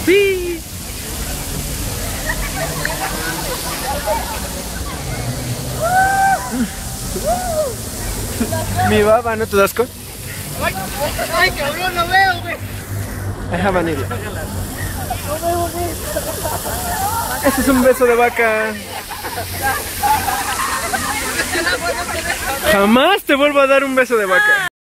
Sí. Mi baba, ¿no te das asco? Ay, cabrón, no veo, güey. Deja vanilla. Este es un beso de vaca. Jamás te vuelvo a dar un beso de vaca.